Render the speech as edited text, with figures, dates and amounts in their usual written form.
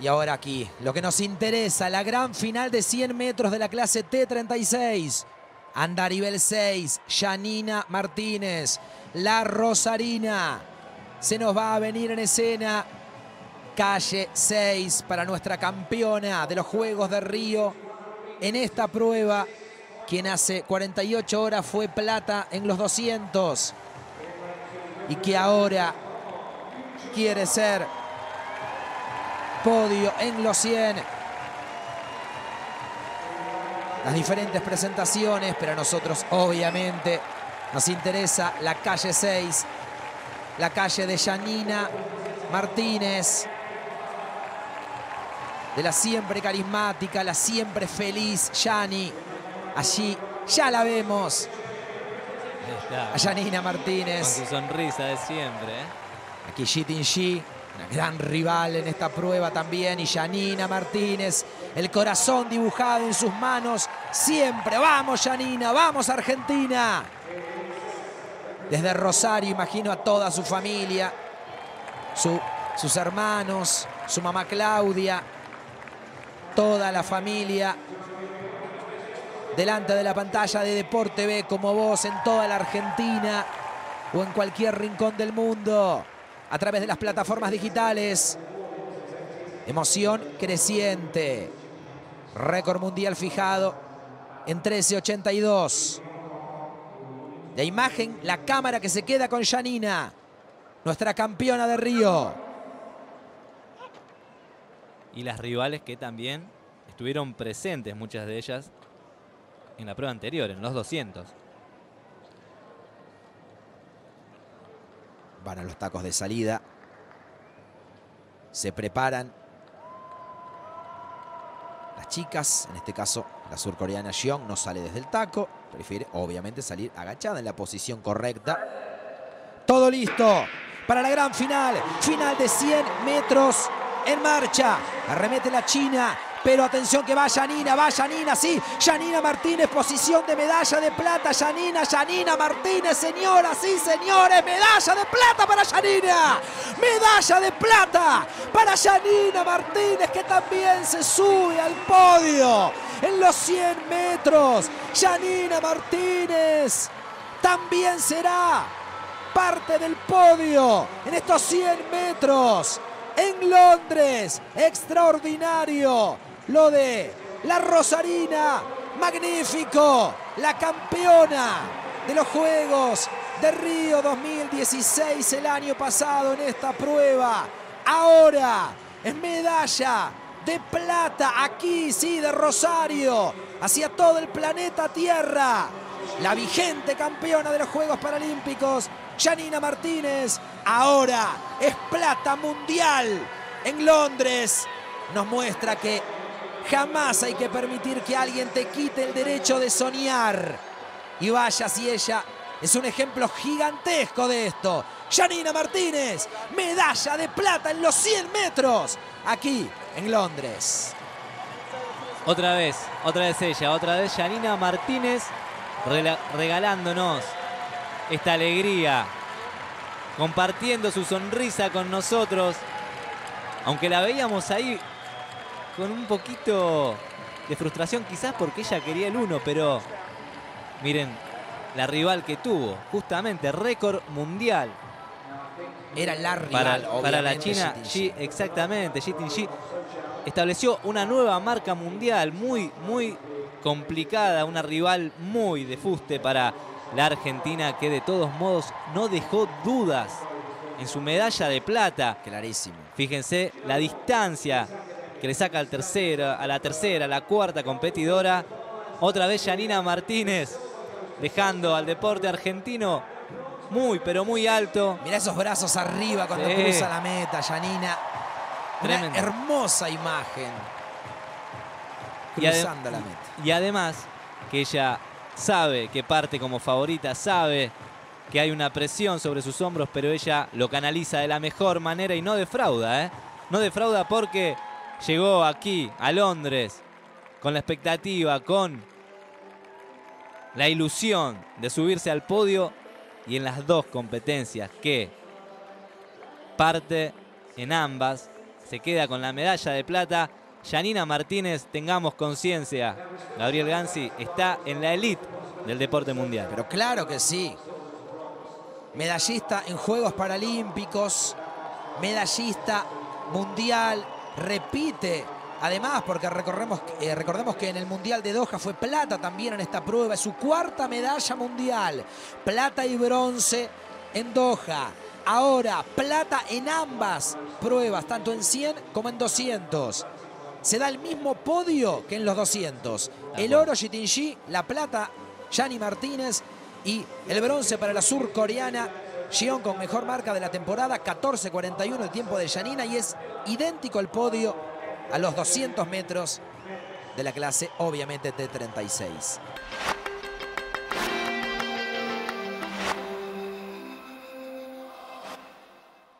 Y ahora aquí, lo que nos interesa, la gran final de 100 metros de la clase T36. Andarivel 6, Yanina Martínez, la rosarina. Se nos va a venir en escena calle 6 para nuestra campeona de los Juegos de Río. En esta prueba, quien hace 48 horas fue plata en los 200. Y que ahora quiere ser podio en los 100. Las diferentes presentaciones, pero a nosotros obviamente nos interesa la calle 6, la calle de Yanina Martínez, de la siempre carismática, la siempre feliz Yani. Allí ya la vemos, a Yanina Martínez. Con su sonrisa de siempre, Aquí Ji Tin-Shi, una gran rival en esta prueba también. Y Yanina Martínez, el corazón dibujado en sus manos siempre. ¡Vamos, Yanina! ¡Vamos, Argentina! Desde Rosario imagino a toda su familia, sus hermanos, su mamá Claudia, toda la familia delante de la pantalla de Deport TV como vos en toda la Argentina o en cualquier rincón del mundo. A través de las plataformas digitales. Emoción creciente. Récord mundial fijado en 13.82. La imagen, la cámara que se queda con Yanina, nuestra campeona de Río. Y las rivales que también estuvieron presentes, muchas de ellas, en la prueba anterior, en los 200. Van a los tacos de salida. Se preparan las chicas. En este caso, la surcoreana Jeong no sale desde el taco. Prefiere, obviamente, salir agachada en la posición correcta. Todo listo para la gran final. Final de 100 metros en marcha. Arremete la China. Pero atención que va Yanina, sí. Yanina Martínez, posición de medalla de plata. Yanina Martínez, señoras y señores. Medalla de plata para Yanina. Medalla de plata para Yanina Martínez, que también se sube al podio en los 100 metros. Yanina Martínez también será parte del podio en estos 100 metros en Londres. Extraordinario lo de la rosarina, magnífico, la campeona de los Juegos de Río 2016 el año pasado en esta prueba. Ahora es medalla de plata aquí, sí, de Rosario, hacia todo el planeta Tierra. La vigente campeona de los Juegos Paralímpicos, Yanina Martínez, ahora es plata mundial en Londres. Nos muestra que jamás hay que permitir que alguien te quite el derecho de soñar. Y vaya si ella es un ejemplo gigantesco de esto. Yanina Martínez, medalla de plata en los 100 metros, aquí en Londres. Otra vez ella, otra vez Yanina Martínez regalándonos esta alegría, compartiendo su sonrisa con nosotros. Aunque la veíamos ahí con un poquito de frustración quizás porque ella quería el 1, pero miren la rival que tuvo, justamente récord mundial. Era la rival, para la China, exactamente, Ji Tin-Shi estableció una nueva marca mundial muy complicada, una rival muy de fuste para la Argentina, que de todos modos no dejó dudas en su medalla de plata. Clarísimo. Fíjense la distancia que le saca a la tercera, a la cuarta competidora. Otra vez Yanina Martínez dejando al deporte argentino pero muy alto. Mirá esos brazos arriba cuando cruza la meta, Yanina. Tremendo. Una hermosa imagen. Cruzando la meta. Y además que ella sabe que parte como favorita, sabe que hay una presión sobre sus hombros, pero ella lo canaliza de la mejor manera y no defrauda, No defrauda porque llegó aquí a Londres con la expectativa, con la ilusión de subirse al podio, y en las dos competencias que parte en ambas se queda con la medalla de plata. Yanina Martínez, tengamos conciencia, Gabriel Gansi está en la elite del deporte mundial. Pero claro que sí. Medallista en Juegos Paralímpicos, medallista mundial, repite. Además, porque recordemos que en el Mundial de Doha fue plata también en esta prueba. Es su cuarta medalla mundial. Plata y bronce en Doha. Ahora, plata en ambas pruebas, tanto en 100 como en 200. Se da el mismo podio que en los 200. El oro Jitinji, la plata Yani Martínez y el bronce para la surcoreana Jeon con mejor marca de la temporada, 14:41 el tiempo de Yanina, y es idéntico el podio a los 200 metros de la clase, obviamente T36.